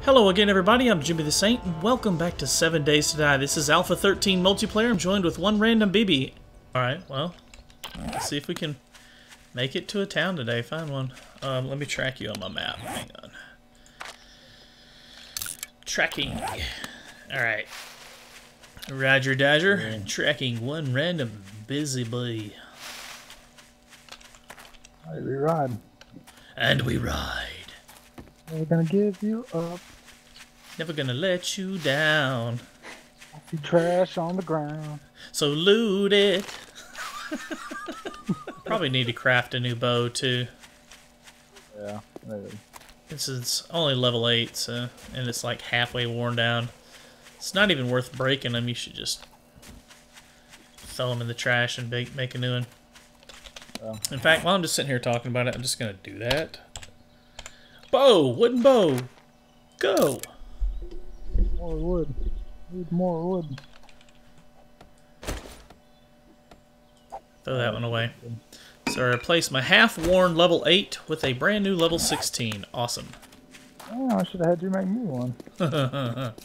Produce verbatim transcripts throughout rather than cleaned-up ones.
Hello again, everybody. I'm Jimmy the Saint, and welcome back to Seven Days to Die. This is Alpha thirteen multiplayer. I'm joined with OnerandomBB. Alright, well, let's see if we can make it to a town today. Find one. Um, let me track you on my map. Hang on. Tracking. Alright. Roger Dodger. Yeah. Tracking one random busy boy. Alright, we ride. And we ride. We're gonna give you up. Never gonna let you down. I see trash on the ground. So loot it. Probably need to craft a new bow too. Yeah, maybe. This is only level eight, so and it's like halfway worn down. It's not even worth breaking them. You should just throw them in the trash and make, make a new one. Yeah. In fact, while I'm just sitting here talking about it, I'm just gonna do that. Bow, wooden bow, go. More wood. Need more wood. Throw that one away. So I replaced my half-worn level eight with a brand new level sixteen. Awesome. Oh, I should have had you make me one. Oh,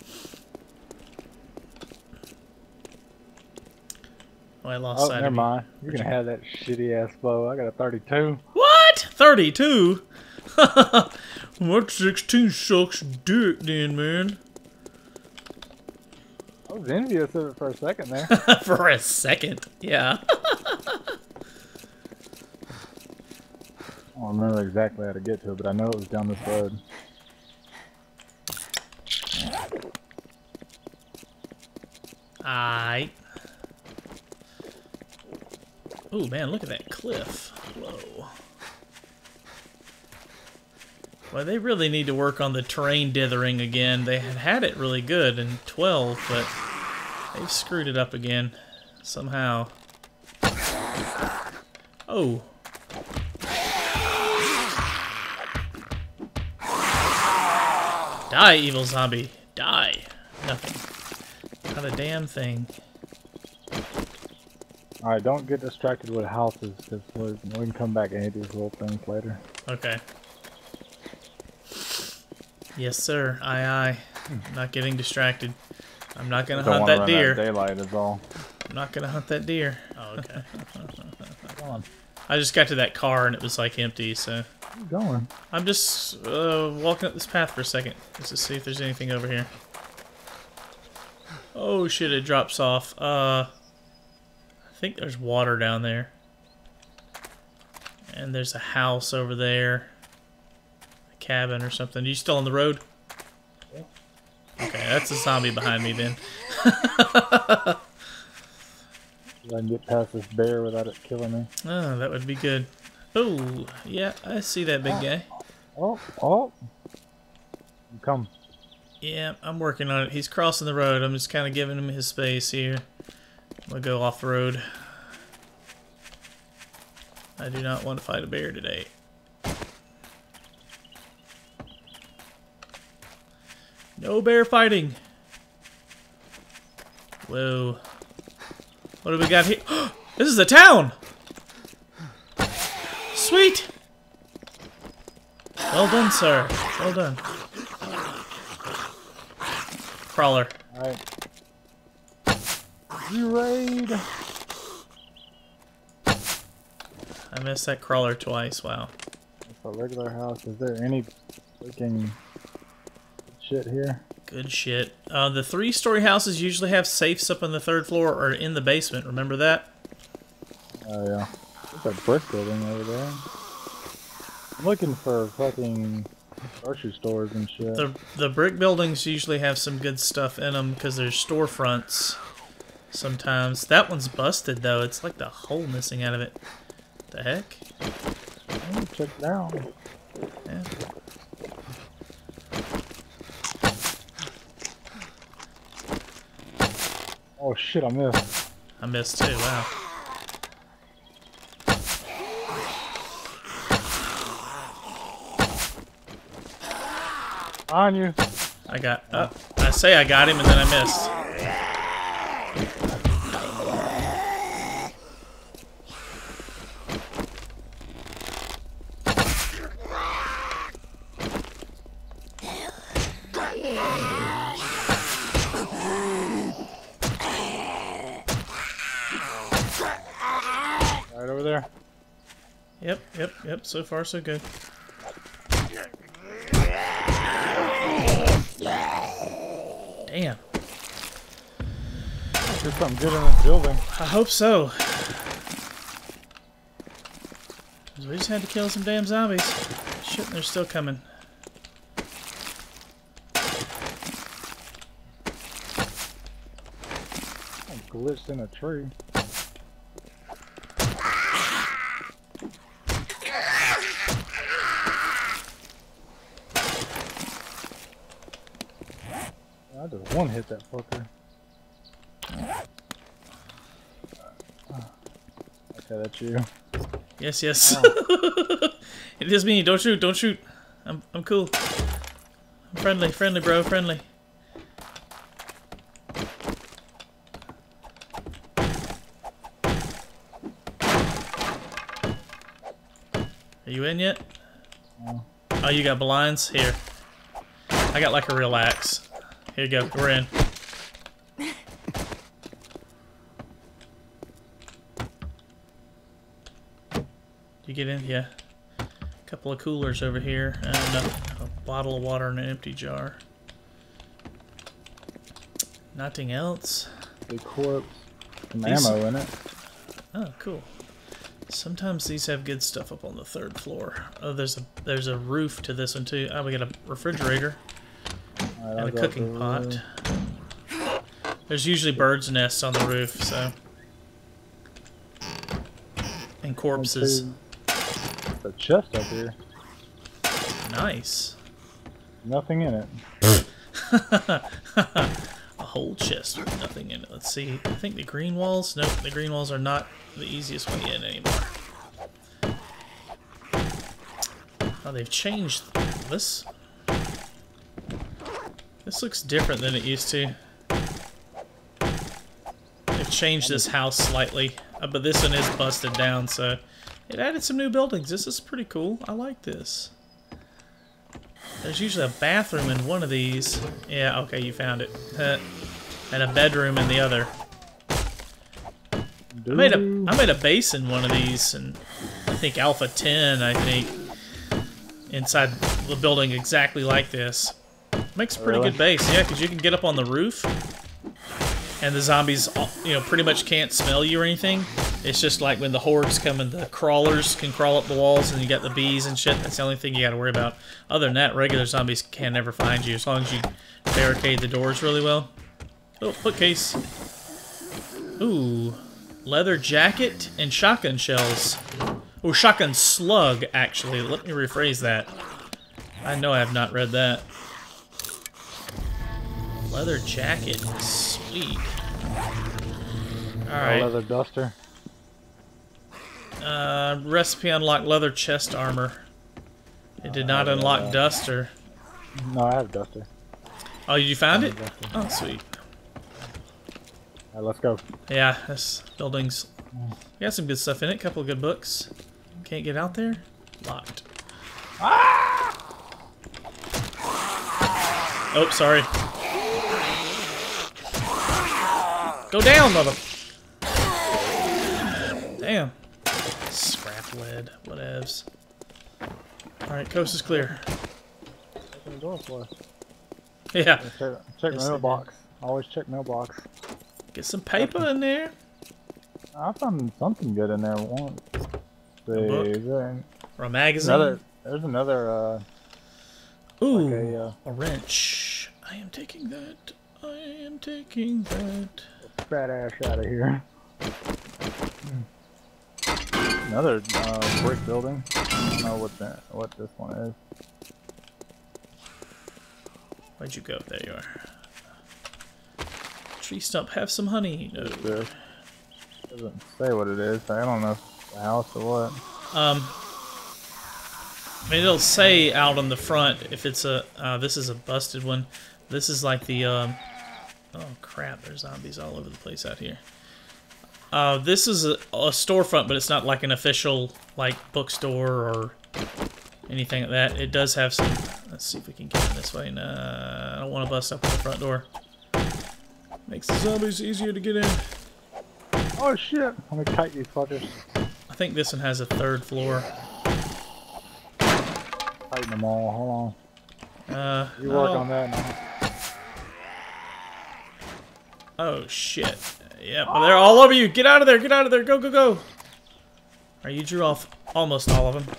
I lost Oh, sight never of you. mind. You're gonna have that shitty ass bow. I got a thirty-two. What? thirty-two? What sixteen sucks dick then, man? I was envious of it for a second there. For a second, yeah. I don't remember exactly how to get to it, but I know it was down this road. Aight. Ooh, man, look at that cliff. Whoa. Well, they really need to work on the terrain dithering again. They had had it really good in twelve, but they've screwed it up again somehow. Oh. Die, evil zombie. Die. Nothing. Not a damn thing. Alright, don't get distracted with houses, because we can come back and hit these little things later. Okay. Yes, sir. Aye, aye. I'm not getting distracted. I'm not gonna hunt that deer. That daylight is all. I'm not gonna hunt that deer. Oh, okay. Come on. I just got to that car and it was like empty, so. Where you going? I'm just uh, walking up this path for a second, just to see if there's anything over here. Oh shit! It drops off. Uh, I think there's water down there, and there's a house over there. Cabin or something. Are you still on the road? Yeah. Okay, that's a zombie behind me then. I can get past this bear without it killing me. Oh, that would be good. Oh, yeah, I see that big guy. Oh, oh. Come. Yeah, I'm working on it. He's crossing the road. I'm just kind of giving him his space here. I'm gonna go off the road. I do not want to fight a bear today. No bear fighting. Whoa. What do we got here? This is a town! Sweet! Well done, sir. Well done. Crawler. Alright. You raid! I missed that crawler twice. Wow. It's a regular house. Is there any freaking shit here? Good shit. Uh, the three-story houses usually have safes up on the third floor or in the basement. Remember that? Oh yeah. There's a brick building over there. I'm looking for fucking grocery stores and shit. The the brick buildings usually have some good stuff in them because there's storefronts. Sometimes that one's busted though. It's like the hole missing out of it. The heck? Oh, check it out. Yeah. Oh shit, I missed. I missed too. Wow. On you. I got. Uh, I say I got him and then I missed. Right over there. Yep, yep, yep. So far, so good. Damn. There's something good in this building. I hope so. We just had to kill some damn zombies. Shit, they're still coming. I'm glitched in a tree. I just one hit that fucker. Okay, that's you. Yes, yes. Oh. It is me. Don't shoot. Don't shoot. I'm I'm cool. I'm friendly. Friendly, bro. Friendly. Are you in yet? No. Oh, you got blinds? Here. I got like a real axe. Here you go. We're in. You get in? Yeah. A couple of coolers over here, and a, a bottle of water in an empty jar. Nothing else. Big corpse. Some These- ammo in it. Oh, cool. Sometimes these have good stuff up on the third floor. Oh, there's a there's a roof to this one too. Oh, we got a refrigerator Right, and a cooking pot. There's usually birds' nests on the roof, so and corpses. The chest up here. Nice. Nothing in it. A whole chest with nothing in it. Let's see. I think the green walls. Nope, the green walls are not the easiest way in anymore. Oh, they've changed this. This looks different than it used to. They've changed this house slightly, uh, but this one is busted down, so it added some new buildings. This is pretty cool. I like this. There's usually a bathroom in one of these. Yeah, okay, you found it. And a bedroom in the other. I made a I made a base in one of these, and I think Alpha ten, I think, inside the building exactly like this. Makes a pretty Really? good base, yeah, because you can get up on the roof, and the zombies, you know, pretty much can't smell you or anything. It's just like when the hordes come and the crawlers can crawl up the walls, and you got the bees and shit. That's the only thing you got to worry about. Other than that, regular zombies can never find you as long as you barricade the doors really well. Oh, bookcase. Ooh, leather jacket and shotgun shells. Oh, shotgun slug, actually. Let me rephrase that. I know I have not read that. Leather jacket, sweet. All right. Leather duster. Uh, recipe unlock leather chest armor. It did not Uh, unlock yeah. duster. No, I have duster. Oh, you found it? Duster. Oh, sweet. Alright, let's go. Yeah, this building's got some good stuff in it. Couple of good books. Can't get out there. Locked. Oh, sorry. Go down, mother. Damn. Scrap lead. Whatevs. Alright, coast is clear. Open the door for us. Yeah. Check, check Yes, the I mailbox. Always check mailbox. Get some paper in there. I found something good in there once. See, book? is there Or a magazine. another, there's another, uh, Ooh, like a, uh, a wrench. I am taking that. I am taking that. fat ass out of here. Another uh, brick building. I don't know what that, what this one is. Where'd you go? There you are. Tree stump, have some honey. No. This doesn't say what it is. I don't know if it's a house or what. Um, I mean, it'll say out on the front if it's a. Uh, this is a busted one. This is like the. Um, oh crap! There's zombies all over the place out here. Uh, this is a, a storefront, but it's not like an official like bookstore or anything like that. It does have some. Let's see if we can get in this way. No, don't want to bust up the front door. Makes the zombies easier to get in. Oh shit! I'm gonna kite these fuckers. I think this one has a third floor. Tighten them all. Hold on. Uh, You work oh. on that now. Oh shit. Yeah, well, they're all over you. Get out of there. Get out of there. Go, go, go. Alright, you drew off almost all of them.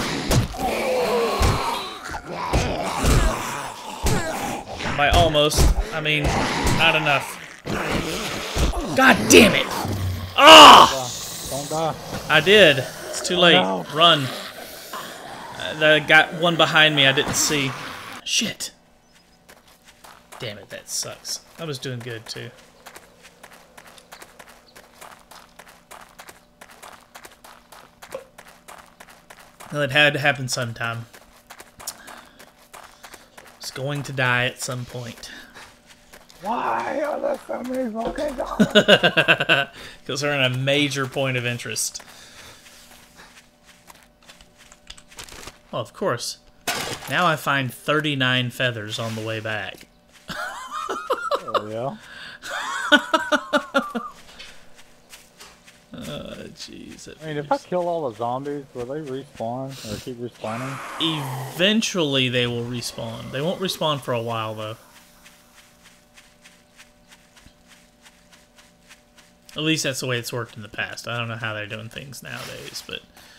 By almost, I mean, not enough. God damn it! Ah! Don't die. I did. It's too late. Oh, no. Run. Uh, I got one behind me I didn't see. Shit. Damn it, that sucks. I was doing good, too. Well, it had to happen sometime. It's going to die at some point. Why are there so many fucking zombies? Because they're in a major point of interest. Oh, of course. Now I find thirty-nine feathers on the way back. Oh, yeah. Oh, jeez. I mean, if I kill all the zombies, will they respawn or keep respawning? Eventually they will respawn. They won't respawn for a while, though. At least that's the way it's worked in the past. I don't know how they're doing things nowadays, but...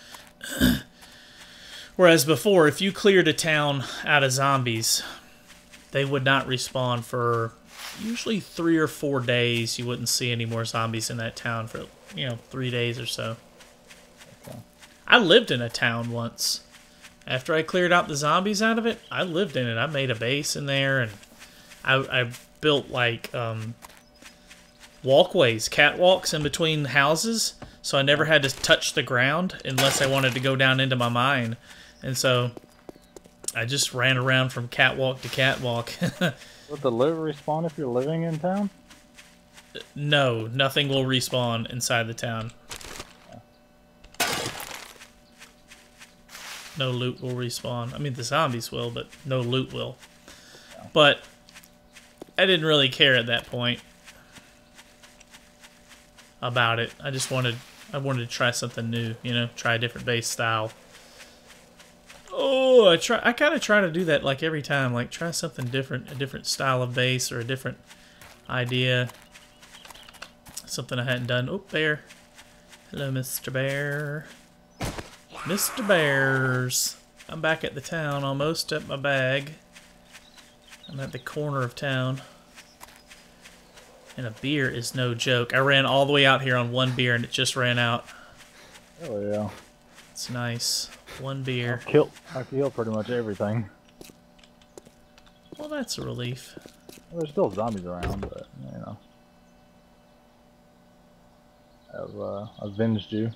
Whereas before, if you cleared a town out of zombies, they would not respawn for usually three or four days. You wouldn't see any more zombies in that town for, you know, three days or so. Okay. I lived in a town once. After I cleared out the zombies out of it, I lived in it. I made a base in there, and I, I built, like, um... walkways, catwalks in between houses, so I never had to touch the ground unless I wanted to go down into my mine. And so I just ran around from catwalk to catwalk. Would the live respawn if you're living in town? No, nothing will respawn inside the town. No loot will respawn. I mean, the zombies will, but no loot will. But I didn't really care at that point about it. I just wanted I wanted to try something new, you know, try a different base style. Oh, I try I kind of try to do that like every time, like try something different, a different style of base or a different idea. Something I hadn't done. Oh, bear. Hello, Mister Bear. Mister Bears. I'm back at the town, almost at my bag. I'm at the corner of town. And a beer is no joke. I ran all the way out here on one beer and it just ran out. Oh yeah. It's nice. One beer. I kill, I kill pretty much everything. Well, that's a relief. Well, there's still zombies around, but, you know. I've uh, avenged you.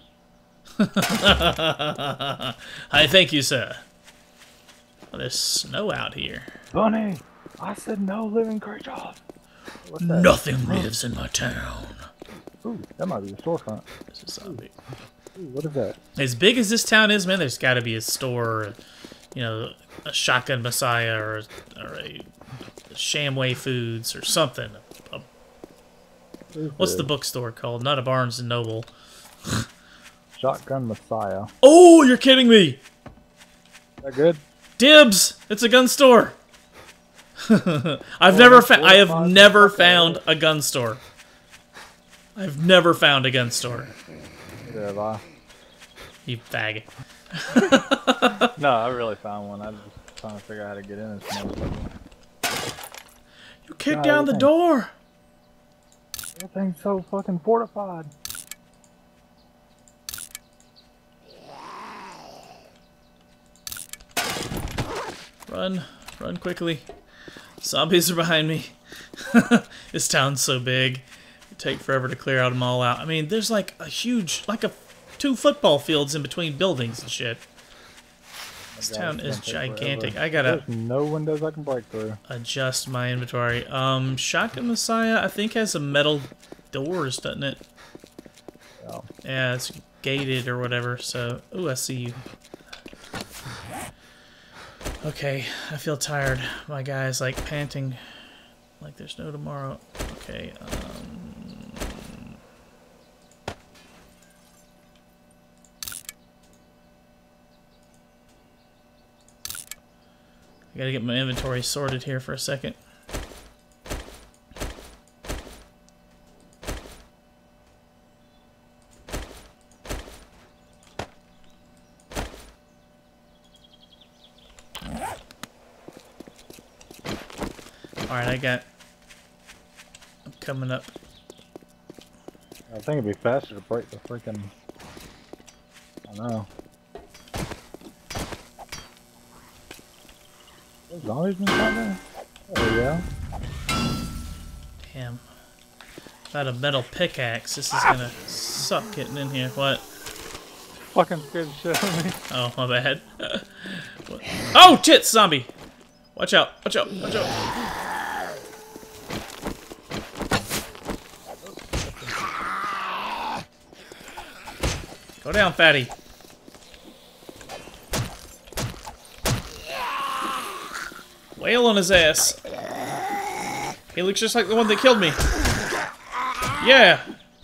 I thank you, sir. Well, there's snow out here. Bunny! I said no living creatures! What's that? Nothing lives in my town. Ooh, that might be a storefront. This is zombie. Ooh, what is that? As big as this town is, man, there's got to be a store, or, you know, a Shotgun Messiah, or, or a Shamway Foods, or something. A, a, what's the bookstore called? Not a Barnes and Noble. Shotgun Messiah. Oh, you're kidding me! Is that good? Dibs! It's a gun store. I've Oh, never found. I have five, never okay. found a gun store. I've never found a gun store. Neither have I. You faggot. No, I really found one. I was just trying to figure out how to get in and stuff. You kicked No, down the everything- door. Everything's so fucking fortified. Run, run quickly. Zombies are behind me. This town's so big. It'd take forever to clear out them all out. I mean, there's like a huge, like a two football fields in between buildings and shit. This God, town it's is gonna take gigantic. forever. I gotta There's no windows I can break through. adjust my inventory. Um, Shotgun Messiah, I think, has some metal doors, doesn't it? Yeah. Yeah, it's gated or whatever, so... Ooh, I see you. Okay, I feel tired. My guy's like panting like there's no tomorrow. Okay, um... I gotta get my inventory sorted here for a second. Alright, I got... I'm coming up. I think it'd be faster to break the freaking... I don't know. There's zombies inside there? There we go. Damn. Without a metal pickaxe, this is gonna suck getting in here. What? Fucking scared the shit out of me. Oh, my bad. What? Oh, shit, zombie! Watch out, watch out, watch out. Go down, fatty. Wail on his ass. He looks just like the one that killed me. Yeah.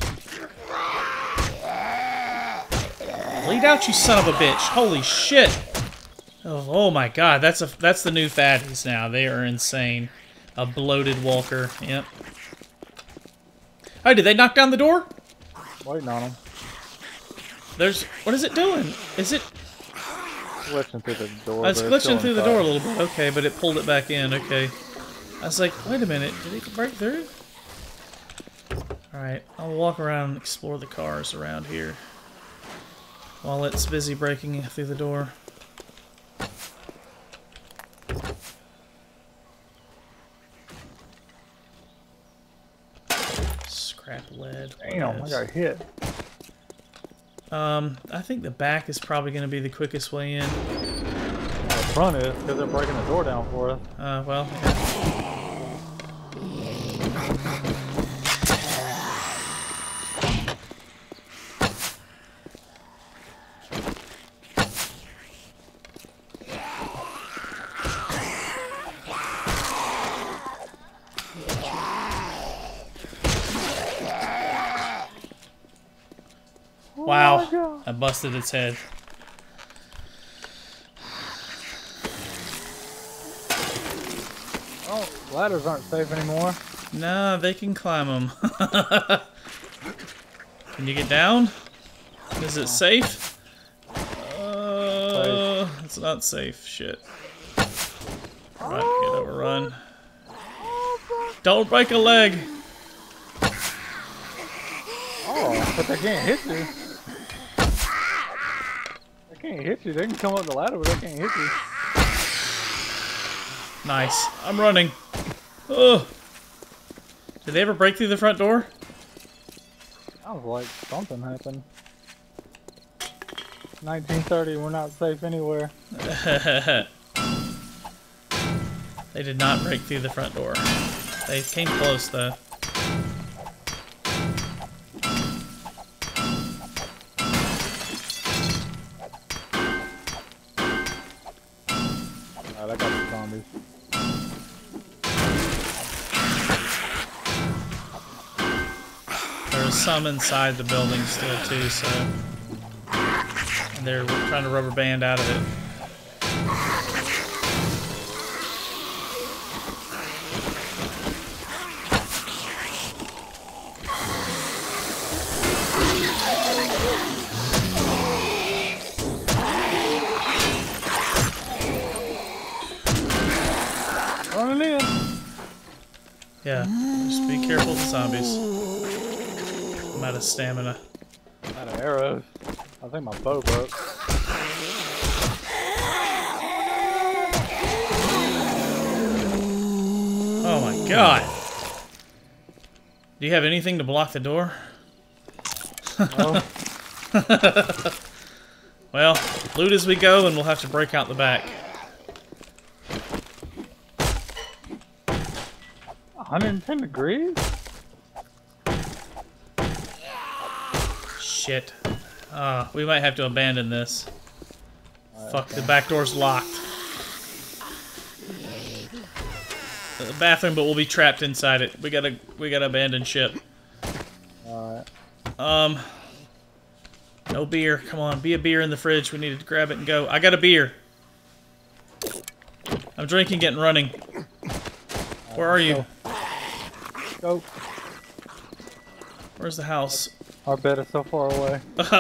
Bleed out, you son of a bitch. Holy shit. Oh, oh my god, that's a that's the new fatties now. They are insane. A bloated walker. Yep. Oh, did they knock down the door? Waiting on them. There's... What is it doing? Is it... Glitching through the door. I was glitching through the door a little bit. Okay, but it pulled it back in. Okay. I was like, wait a minute. Did it break through? Alright, I'll walk around and explore the cars around here while it's busy breaking through the door. Scrap lead. Damn, I got hit. Um, I think the back is probably going to be the quickest way in. Well, the front is, because they're breaking the door down for us. Uh, well, yeah. Wow, oh I busted its head. Oh, ladders aren't safe anymore. No, they can climb them. Can you get down? Is it safe? Uh, safe. It's not safe. Shit. Right, get overrun. Don't break a leg. Oh, but they can't hit you. They can't hit you. They can come up the ladder, but they can't hit you. Nice. I'm running. Ugh. Did they ever break through the front door? Sounds like something happened. nineteen thirty, we're not safe anywhere. They did not break through the front door. They came close, though. Alright, I got the zombies. There's some inside the building still, too, so... And they're trying to rubber band out of it. Running in. Yeah, just be careful of the zombies. I'm out of stamina. Out of arrows. I think my bow broke. Oh my god! Do you have anything to block the door? No. Well, loot as we go, and we'll have to break out the back. one hundred ten degrees? Shit. Uh, we might have to abandon this. Right, Fuck, okay. the back door's locked. the bathroom, but we'll be trapped inside it. We gotta, we gotta abandon ship. Alright. Um, no beer. Come on, be a beer in the fridge. We need to grab it and go. I got a beer. I'm drinking it and running. Where are you? Go. Where's the house? Our bed is so far away.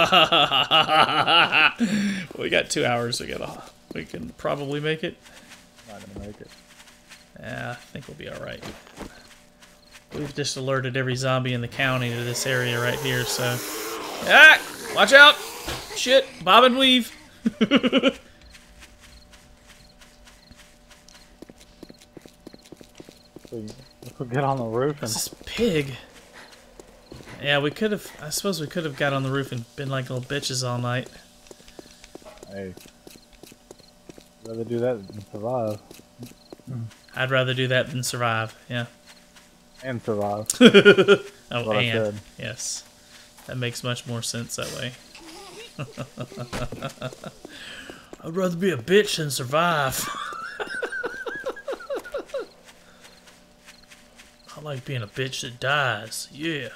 We got two hours. We gotta. We can probably make it. Not gonna make it. Yeah, I think we'll be all right. We've just alerted every zombie in the county to this area right here. So, ah, watch out! Shit, bob and weave. Let's get on the roof and... This pig. Yeah, we could have... I suppose we could have got on the roof and been like little bitches all night. Hey. I'd rather do that than survive. I'd rather do that than survive, yeah. And survive. Oh, what and. Yes. That makes much more sense that way. I'd rather be a bitch than survive. I like being a bitch that dies. Yeah.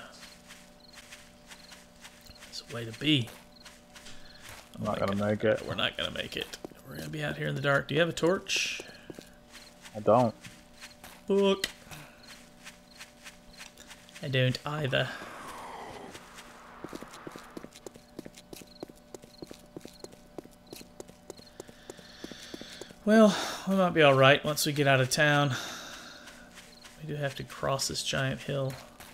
It's a way to be. I'm not gonna make it. We're not gonna make it. We're gonna be out here in the dark. Do you have a torch? I don't. Look. I don't either. Well, we might be alright once we get out of town. We do have to cross this giant hill.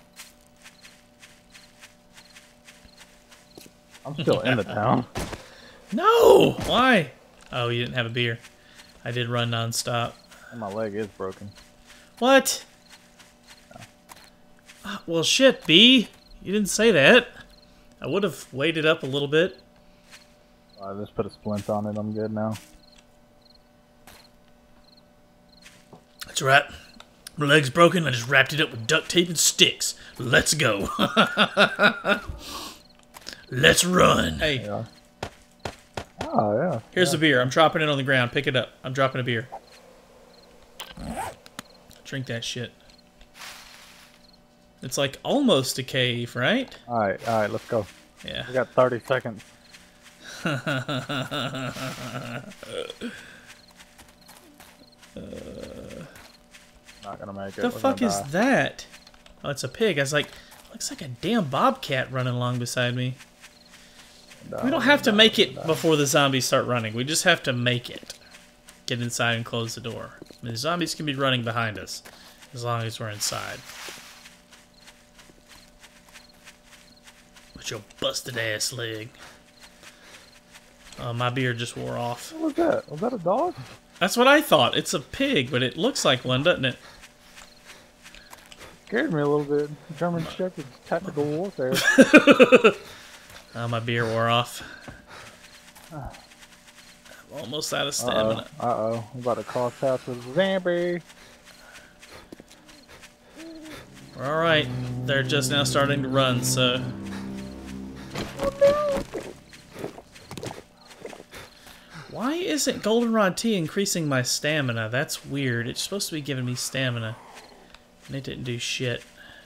I'm still in the town. No! Why? Oh, you didn't have a beer. I did run non-stop. And my leg is broken. What? No. Uh, well, shit, B. You didn't say that. I would have waited up a little bit. I just put a splint on it. I'm good now. That's right. My leg's broken. I just wrapped it up with duct tape and sticks. Let's go. Let's run. Hey. Yeah. Oh, yeah. Here's yeah. the beer. I'm dropping it on the ground. Pick it up. I'm dropping a beer. Drink that shit. It's like almost a cave, right? Alright, alright, let's go. Yeah. We got thirty seconds. uh, Not gonna make it. The We're fuck gonna is die. that? Oh, it's a pig. I was like, looks like a damn bobcat running along beside me. Die, We don't have to die, make it die. before the zombies start running. We just have to make it. Get inside and close the door. I mean, the zombies can be running behind us as long as we're inside. With your busted ass leg. Oh, my beer just wore off. What was that? Was that a dog? That's what I thought. It's a pig, but it looks like one, doesn't it? Scared me a little bit. German Shepherd tactical warfare. Oh, my beer wore off. I'm almost out of stamina. Uh-oh. Uh-oh. I'm about to cross paths with Zampy. Alright. They're just now starting to run, so... Why isn't Goldenrod Tea increasing my stamina? That's weird. It's supposed to be giving me stamina. And it didn't do shit.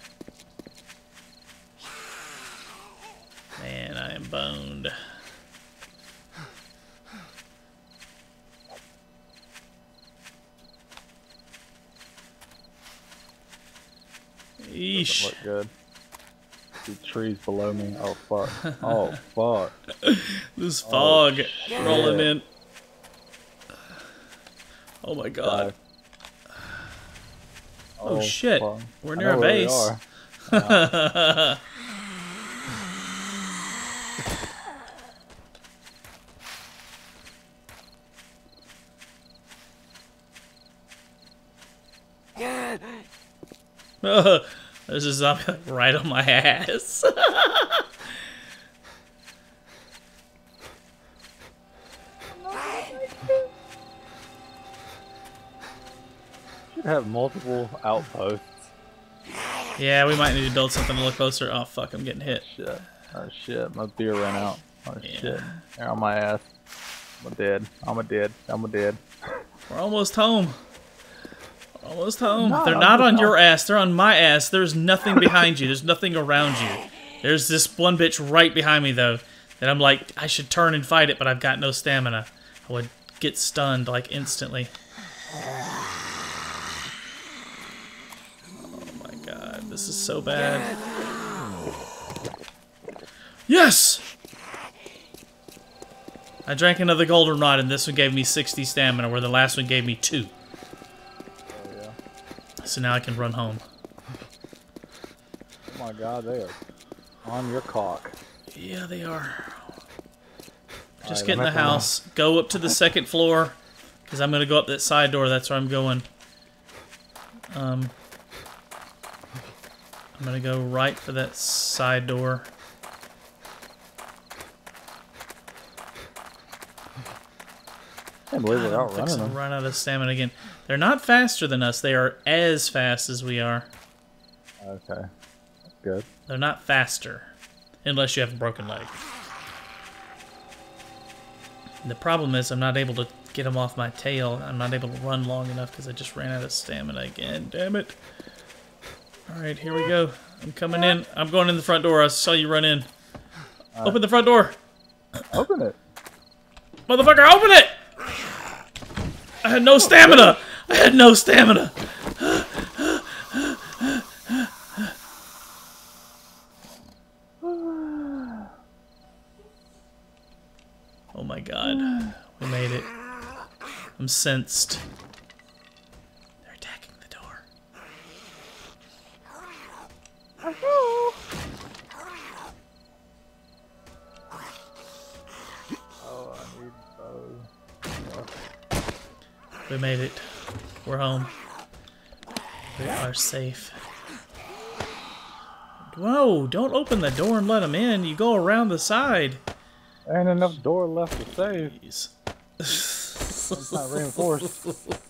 Man, I am boned. Eesh. Doesn't look good. See trees below me. Oh fuck. Oh fuck. This fog oh, rolling in. Oh my god. Oh, oh shit. Fuck. We're near a base. We uh. There's a zombie like, right on my ass. Should have multiple outposts. Yeah, we might need to build something a little closer. Oh fuck, I'm getting hit. Shit. Oh shit, my beer ran out. Oh yeah. shit. They're on my ass. I'm a dead. I'm a dead. I'm a dead. We're almost home. Almost home. No, They're not on your ass. They're on my ass. There's nothing behind you. There's nothing around you. There's this one bitch right behind me, though, that I'm like, I should turn and fight it, but I've got no stamina. I would get stunned, like, instantly. Oh, my God. This is so bad. Yes! I drank another goldenrod, and this one gave me sixty stamina, where the last one gave me two. So now I can run home. Oh my God, they are on your cock. Yeah, they are. Just right, get in the house. Go up to the second floor, because I'm going to go up that side door. That's where I'm going. Um, I'm going to go right for that side door. I can't believe we're God, I'm outrunning fixing to them. run out of stamina again. They're not faster than us. They are as fast as we are. Okay, that's good. They're not faster, unless you have a broken leg. And the problem is I'm not able to get them off my tail. I'm not able to run long enough because I just ran out of stamina again. Damn it. Alright, here we go. I'm coming in. I'm going in the front door. I saw you run in. Right. Open the front door. Open it. Motherfucker, open it! I had no stamina! I had no stamina! Oh my God. We made it. I'm sensed. They're attacking the door. Oh, I need bows. We made it. We're home. We are safe. Whoa, don't open the door and let them in. You go around the side. There ain't enough door left to save. Jeez. It's not reinforced.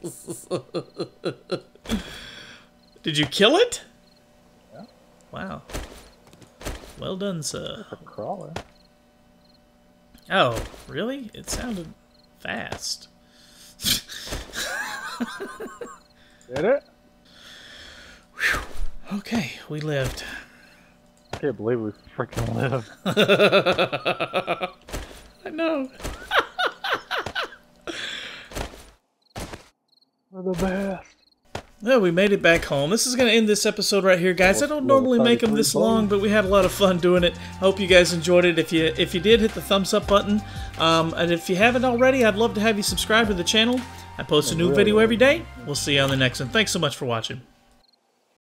Did you kill it? Yeah. Wow. Well done, sir. It's a crawler. Oh, really? It sounded fast. Did it? Whew. Okay, we lived. I can't believe we freaking lived. I know. We're the best. Well, we made it back home. This is going to end this episode right here, guys. I don't normally make them this long, but we had a lot of fun doing it. I hope you guys enjoyed it. If you if you did, hit the thumbs up button. Um, and if you haven't already, I'd love to have you subscribe to the channel. I post a new video every day. We'll see you on the next one. Thanks so much for watching.